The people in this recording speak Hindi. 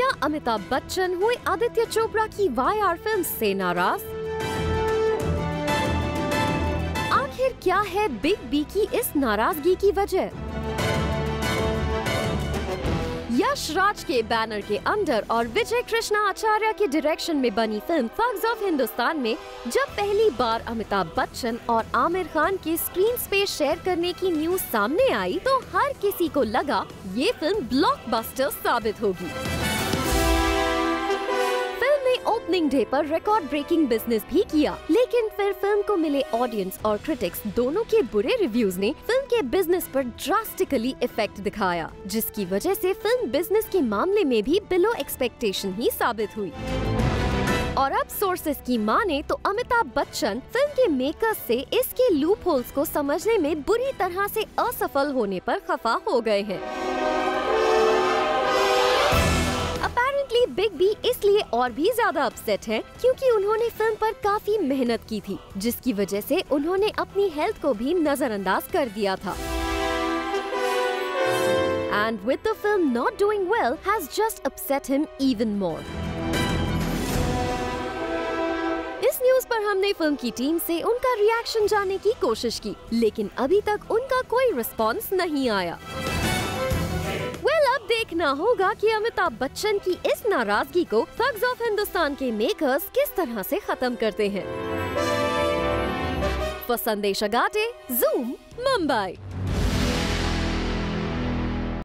क्या अमिताभ बच्चन हुए आदित्य चोपड़ा की वाई-आर फिल्म से नाराज? आखिर क्या है बिग बी की इस नाराजगी की वजह? यश राज के बैनर के अंडर और विजय कृष्णा आचार्य के डायरेक्शन में बनी फिल्म थग्स ऑफ हिंदुस्तान में जब पहली बार अमिताभ बच्चन और आमिर खान के स्क्रीन स्पेस शेयर करने की न्यूज सामने आई तो हर किसी को लगा ये फिल्म ब्लॉकबस्टर साबित होगी। ओपनिंग डे पर रिकॉर्ड ब्रेकिंग बिजनेस भी किया, लेकिन फिर फिल्म को मिले ऑडियंस और क्रिटिक्स दोनों के बुरे रिव्यूज ने फिल्म के बिजनेस पर ड्रास्टिकली इफेक्ट दिखाया, जिसकी वजह से फिल्म बिजनेस के मामले में भी बिलो एक्सपेक्टेशन ही साबित हुई। और अब सोर्सेस की माने तो अमिताभ बच्चन फिल्म के मेकर्स से इसके लूप होल्स को समझने में बुरी तरह से असफल होने पर खफा हो गए हैं। बिग बी इसलिए और भी ज्यादा अपसेट है क्योंकि उन्होंने फिल्म पर काफी मेहनत की थी, जिसकी वजह से उन्होंने अपनी हेल्थ को भी नजरअंदाज कर दिया था। And with the film not doing well has just upset him even more. इस न्यूज पर हमने फिल्म की टीम से उनका रिएक्शन जानने की कोशिश की, लेकिन अभी तक उनका कोई रिस्पॉन्स नहीं आया। अब देखना होगा कि अमिताभ बच्चन की इस नाराजगी को थग्स ऑफ हिंदुस्तान के मेकर्स किस तरह से खत्म करते हैं। फॉर संदेश अगाटे, ज़ूम, मुंबई।